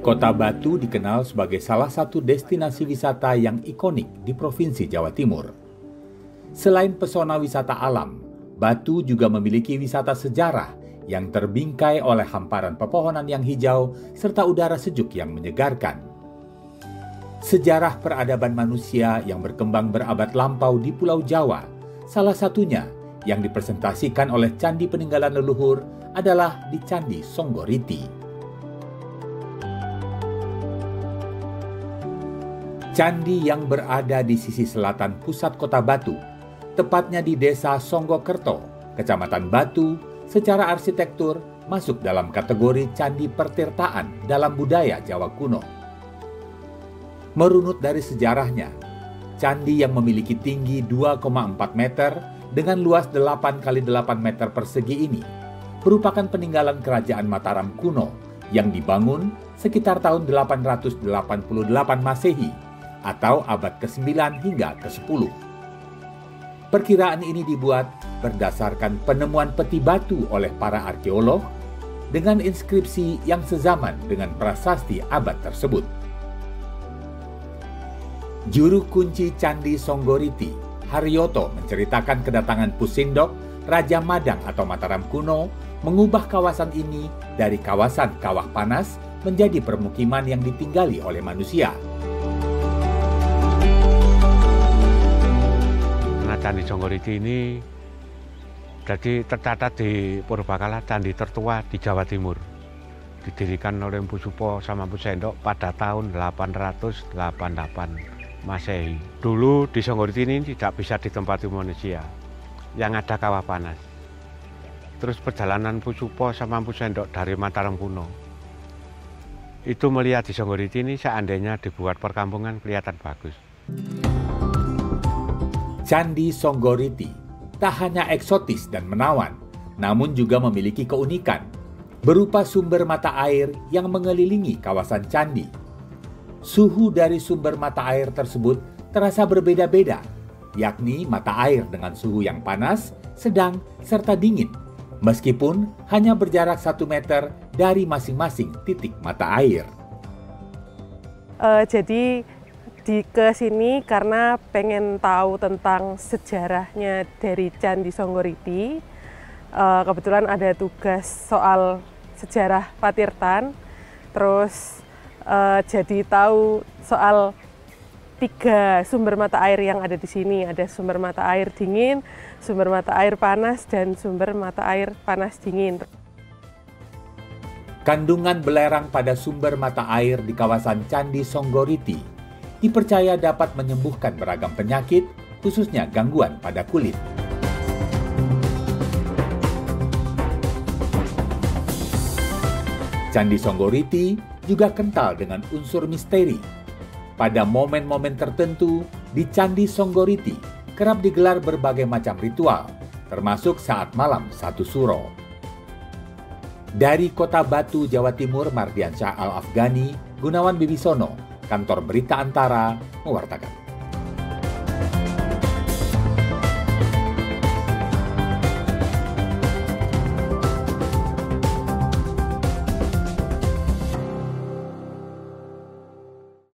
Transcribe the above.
Kota Batu dikenal sebagai salah satu destinasi wisata yang ikonik di Provinsi Jawa Timur. Selain pesona wisata alam, Batu juga memiliki wisata sejarah yang terbingkai oleh hamparan pepohonan yang hijau serta udara sejuk yang menyegarkan. Sejarah peradaban manusia yang berkembang berabad lampau di Pulau Jawa, salah satunya yang dipresentasikan oleh candi peninggalan leluhur adalah di Candi Songgoriti. Candi yang berada di sisi selatan pusat kota Batu, tepatnya di Desa Songgokerto, Kecamatan Batu, secara arsitektur masuk dalam kategori candi pertirtaan dalam budaya Jawa kuno. Merunut dari sejarahnya, candi yang memiliki tinggi 2,4 meter dengan luas 8 x 8 meter persegi ini merupakan peninggalan kerajaan Mataram kuno yang dibangun sekitar tahun 888 Masehi atau abad ke-9 hingga ke-10. Perkiraan ini dibuat berdasarkan penemuan peti batu oleh para arkeolog dengan inskripsi yang sezaman dengan prasasti abad tersebut. Juru kunci Candi Songgoriti, Haryoto, menceritakan kedatangan Pusindok, Raja Madang atau Mataram kuno, mengubah kawasan ini dari kawasan kawah panas menjadi permukiman yang ditinggali oleh manusia. Candi Songgoriti ini jadi tercatat di purbakala candi tertua di Jawa Timur. Didirikan oleh Mpu Supo sama Mpu Sendok pada tahun 888 Masehi. Dulu di Songgoriti ini tidak bisa ditempati manusia, yang ada kawah panas. Terus perjalanan Mpu Supo sama Mpu Sendok dari Mataram kuno, itu melihat di Songgoriti ini seandainya dibuat perkampungan kelihatan bagus. Candi Songgoriti tak hanya eksotis dan menawan, namun juga memiliki keunikan berupa sumber mata air yang mengelilingi kawasan candi. Suhu dari sumber mata air tersebut terasa berbeda-beda, yakni mata air dengan suhu yang panas, sedang, serta dingin, meskipun hanya berjarak 1 meter dari masing-masing titik mata air. Jadi ke sini karena pengen tahu tentang sejarahnya dari Candi Songgoriti. Kebetulan ada tugas soal sejarah Patirtan, terus jadi tahu soal 3 sumber mata air yang ada di sini. Ada sumber mata air dingin, sumber mata air panas, dan sumber mata air panas dingin. Kandungan belerang pada sumber mata air di kawasan Candi Songgoriti dipercaya dapat menyembuhkan beragam penyakit, khususnya gangguan pada kulit. Candi Songgoriti juga kental dengan unsur misteri. Pada momen-momen tertentu, di Candi Songgoriti kerap digelar berbagai macam ritual, termasuk saat malam Satu Suro. Dari Kota Batu, Jawa Timur, Mardiansyah Al-Afghani, Gunawan Bibisono, Kantor Berita Antara, mewartakan.